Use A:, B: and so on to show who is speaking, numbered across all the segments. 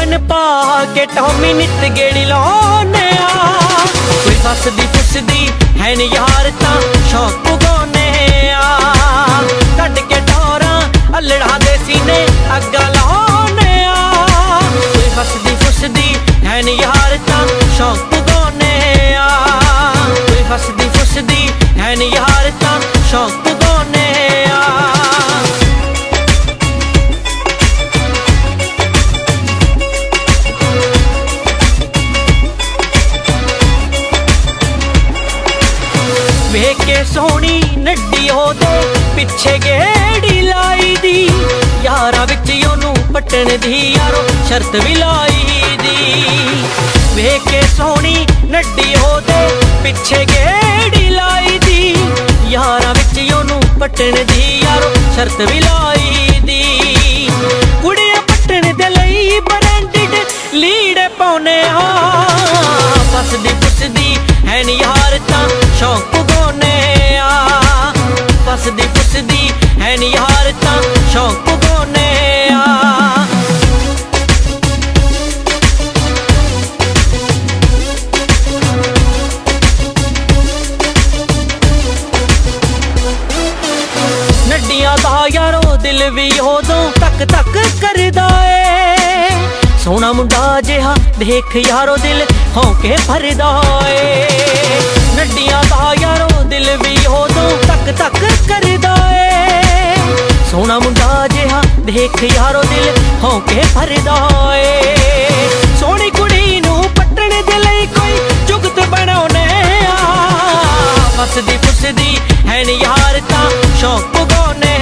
A: बन पा के टॉमी नित गेड़ी लाने कोई फसदी फुसदी है नी यार ता शौक पुगाने कट के टोरा अल्लड़ा दे सीने अग्गा लाने कोई फसदी फुसदी है नी यार ता शौक पुगाने कोई फसदी फुसदी है नी यार ता शौक पुगाने वे के सोहनी नड्डी ओदे पिछे गेड़ी लाई दी यारा विच ओनू पट्टन दी यारो शर्त भी लाई दी वे के सोहनी नड्डी ओदे पिछे गेड़ी लाई दी यारा विच ओनू पट्टन दी यारो शर्त भी लाई दी कुड़ियां पट्टन दे लई ब्रांडेड लीड़े पाउने फसदी फुसदी है नी यार ता शौक पुगाने फसदी फुसदी है नी यार ता शौक पुगाने नड्डियां दा यारो दिल भी उदों तक तक करदा ए सोहना मुंडा जिहा देख यारो दिल हौके भरदा ए नड्डियां दा यारो दिल भी उदों तक तक करदा ए सोहना मुंडा जिहा देख यारो दिल हौके भरदा ए सोहनी कुड़ी नू पट्टण दे लई कोई जुगत बनाउने फसदी फुसदी है नी यार ता शौक पुगाउने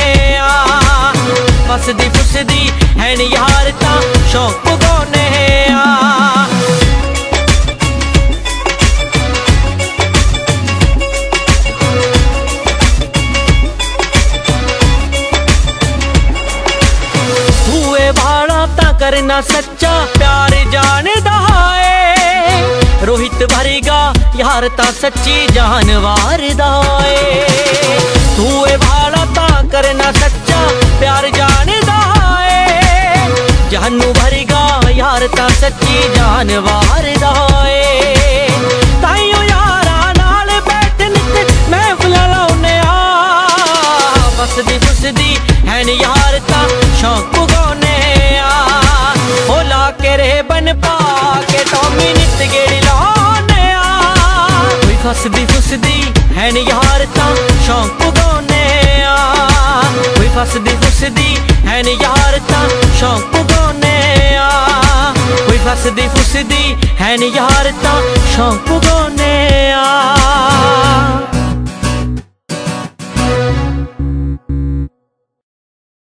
A: फसदी फुसदी है नी यार ता शौक पुगाउने करना सच्चा प्यार जानदा है रोहित भरेगा यार ता सच्ची जानवार दा है तू ए भाड़ा ता करना सच्चा प्यार जानदा है जानू भरेगा यार ता सच्ची जानवार दा है ताइयों यारा नाल बैठ नित महफिल लाउने फसदी फुसदी है नी यार ता शौक पुगाउने होला के रे बन पा के टॉमी नित गेड़ी लाने कोई फसदी फुसदी है नी यार ता शौक पुगाउने कोई फसदी फुसदी है नी यार ता शौक पुगाउने कोई फसदी फुसदी है नी यार ता शौक पुगाउने